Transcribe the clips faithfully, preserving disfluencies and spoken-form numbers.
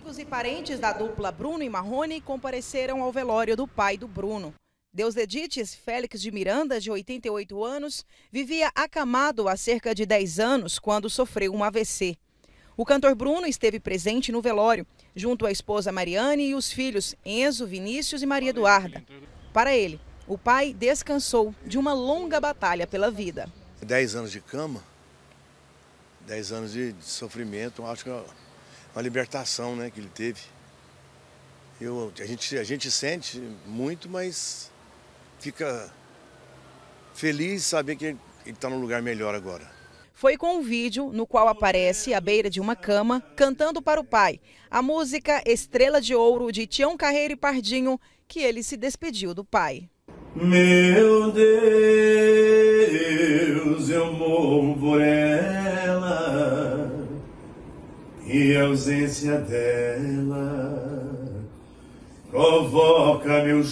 Amigos e parentes da dupla Bruno e Marrone compareceram ao velório do pai do Bruno. Deusdedites Félix de Miranda, de oitenta e oito anos, vivia acamado há cerca de dez anos quando sofreu um A V C. O cantor Bruno esteve presente no velório, junto à esposa Mariane e os filhos Enzo, Vinícius e Maria Eduarda. Para ele, o pai descansou de uma longa batalha pela vida. Dez anos de cama, dez anos de, de sofrimento, acho que é uma libertação, né, que ele teve. Eu, a, gente, a gente sente muito, mas fica feliz de saber que ele está num lugar melhor agora. Foi com um vídeo no qual aparece à beira de uma cama, cantando para o pai, a música Estrela de Ouro, de Tião Carreiro e Pardinho, que ele se despediu do pai. Meu Deus, eu morro por ela, e a ausência dela provoca meu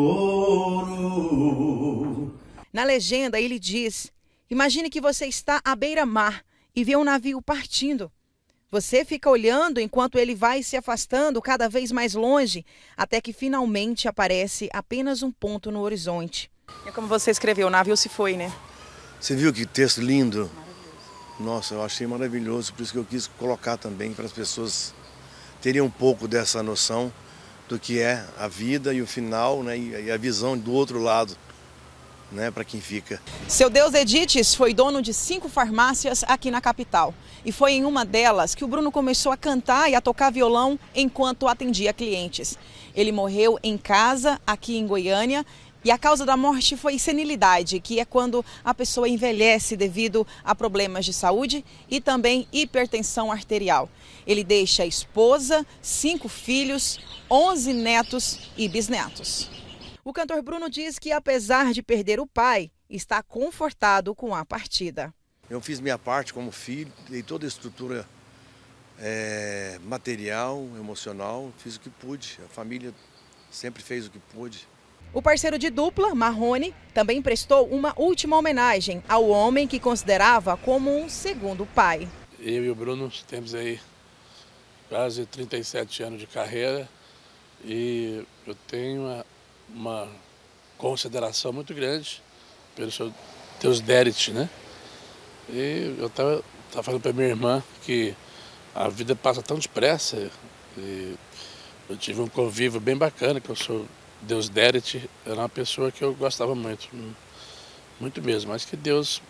choro. Na legenda ele diz: imagine que você está à beira-mar e vê um navio partindo. Você fica olhando enquanto ele vai se afastando cada vez mais longe, até que finalmente aparece apenas um ponto no horizonte. É como você escreveu, o navio se foi, né? Você viu que texto lindo? Nossa, eu achei maravilhoso, por isso que eu quis colocar também, para as pessoas terem um pouco dessa noção do que é a vida e o final, né, e a visão do outro lado, né, para quem fica. Seu Deusdedites foi dono de cinco farmácias aqui na capital. E foi em uma delas que o Bruno começou a cantar e a tocar violão enquanto atendia clientes. Ele morreu em casa, aqui em Goiânia, e a causa da morte foi senilidade, que é quando a pessoa envelhece devido a problemas de saúde e também hipertensão arterial. Ele deixa esposa, cinco filhos, onze netos e bisnetos. O cantor Bruno diz que, apesar de perder o pai, está confortado com a partida. Eu fiz minha parte como filho, dei toda a estrutura é, material, emocional, fiz o que pude. A família sempre fez o que pôde. O parceiro de dupla, Marrone, também prestou uma última homenagem ao homem que considerava como um segundo pai. Eu e o Bruno temos aí quase trinta e sete anos de carreira e eu tenho uma, uma consideração muito grande pelo seu Deusdedit, né? E eu estava falando para minha irmã que a vida passa tão depressa e eu tive um convívio bem bacana, que eu sou Deusdedit, era uma pessoa que eu gostava muito, muito mesmo, mas que Deus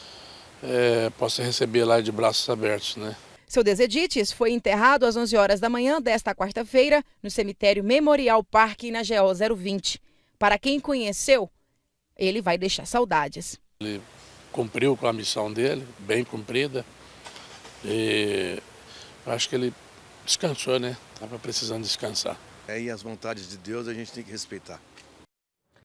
é, possa receber lá de braços abertos, né? Seu Deusdedites foi enterrado às onze horas da manhã desta quarta-feira no cemitério Memorial Parque, na G O zero vinte. Para quem conheceu, ele vai deixar saudades. Ele cumpriu com a missão dele, bem cumprida, e acho que ele descansou, né? Estava precisando descansar. É, e as vontades de Deus a gente tem que respeitar.